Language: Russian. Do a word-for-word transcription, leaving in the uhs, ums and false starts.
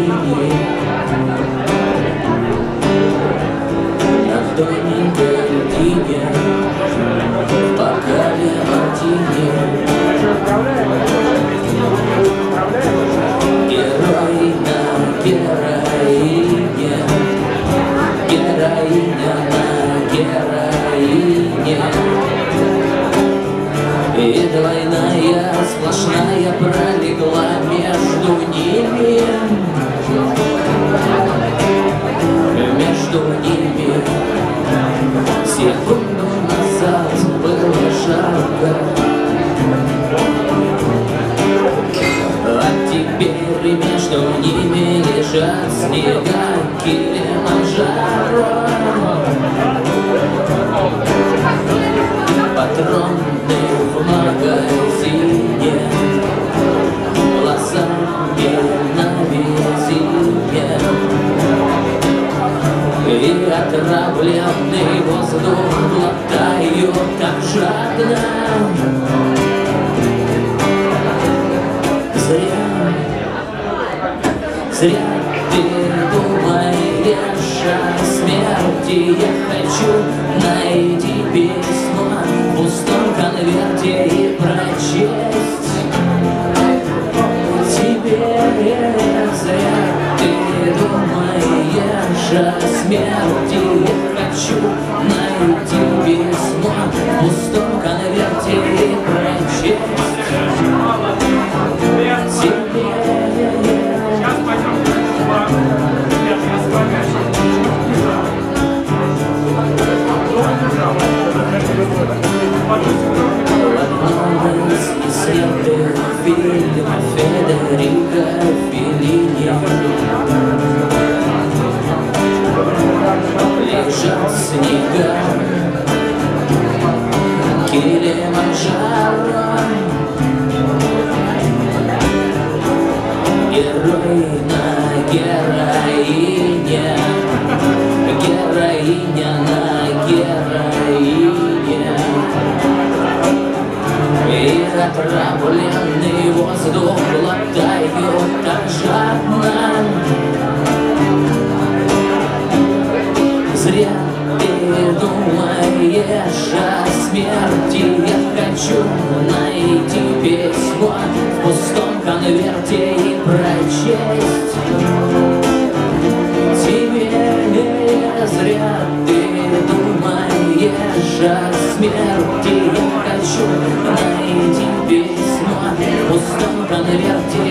линии. На тоненькой льдине, в бокале мартини. Героиня, героиня, героиня на героине. И двойная сплошная пролегла между ними, между ними. Секунду назад было жарко, а теперь между ними лежат снега Килиманджаро. Патроны в магазине, глазами на везение. И отравленный воздух глотаю так жадно. Зря, зря ты думаешь о смерти. Я хочу найти письмо в пустом конверте и прочесть тебе. Зря ты думаешь о смерти. Я хочу найти письмо в пустом конверте и прочесть тебе. Снятых фильмов Федерико Феллини лежат снега Килиманджаро. Героиня, героиня, героиня на героине. И отравленный воздух глотаю так жадно. Зря ты думаешь о смерти. Я хочу найти письмо в пустом конверте и прочесть тебе. Зря ты думаешь о смерти. Я хочу найти письмо в пустом конверте